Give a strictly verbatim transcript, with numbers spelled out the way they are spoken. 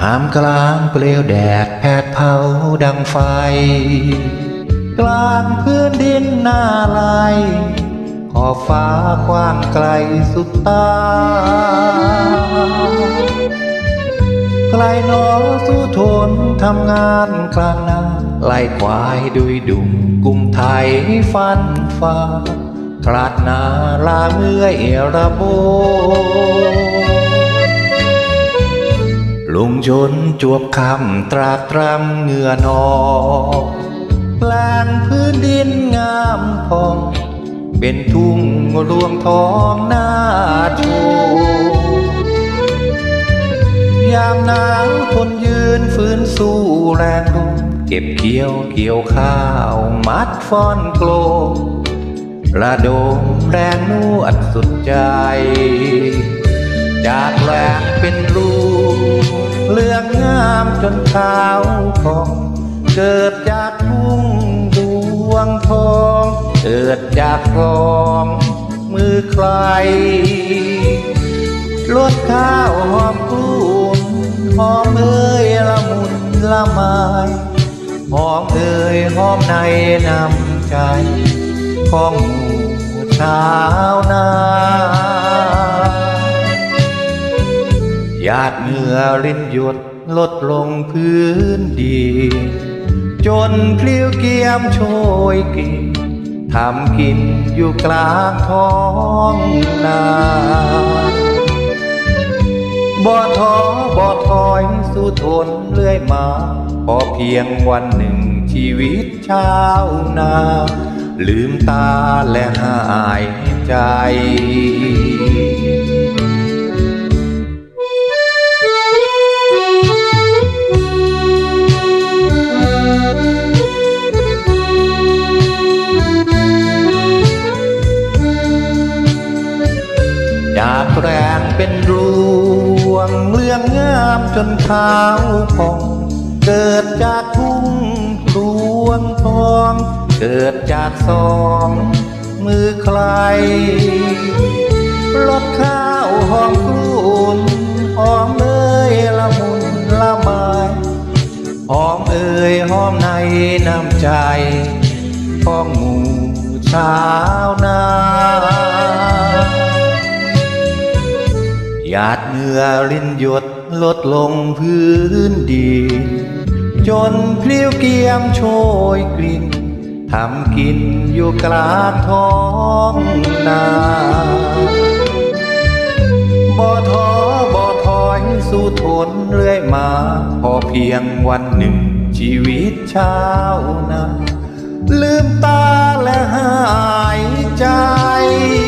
ามกลางเปลวแดดแผดเผาดังไฟกลางพื้นดินหน้าลายขอบฟ้ากว้างไกลสุดตาไกลหนอสู้ทนทำงานกลางนาไล่ควายดุยดุงกุมไทยฟันฟ้ากลาดนาลาเมื่อยระโบลุงชนจวบคำตรากตรำเหงื่อนองแปลงพื้นดินงามพองเป็นทุ่งรวงทองหน้าโชยามหนาวทนยืนฟื้นสู้แรงลมเก็บเกี่ยวเกี่ยวข้าวมัดฟ้อนโกลระดมแรงนวดสุดใจจากแหลกเป็นรูเรื่องงามจนขาวทองเกิดจากทุ่งดวงทองเกิดจากกลองมือใครลวดข้าวหอมกลุ่นหอมเอ่ยละมุนละไมหอมเอ่ยหอมในน้ำใจของหมู่ชาวนาหยาดเหงื่อรินหยดลดลงพื้นดินจนเพลียวเกียมโชยกินทำกินอยู่กลางท้องนาบ่ท้อบ่ถอยสู้ทนเรื่อยมาพอเพียงวันหนึ่งชีวิตชาวนาลืมตาและหายใจจากแรงเป็นรวงเรื่องงามจนขาวผ่องเกิดจากทุ่งรวงทองเกิดจากสองมือใครลดข้าวหอมกลุ่นหอมเอ่ยละมุนละไมหอมเอ่ยหอมในน้ำใจของหมู่ชาวนาหยาดเหงื่อรินหยดลดลงพื้นดินจนเพลียวเกียมโชยกลิ่นทำกินอยู่กลางท้องนาบ่ท้อบ่ถอยสู้ทนเรื่อยมาพอเพียงวันหนึ่งชีวิตชาวนาลืมตาและหายใจ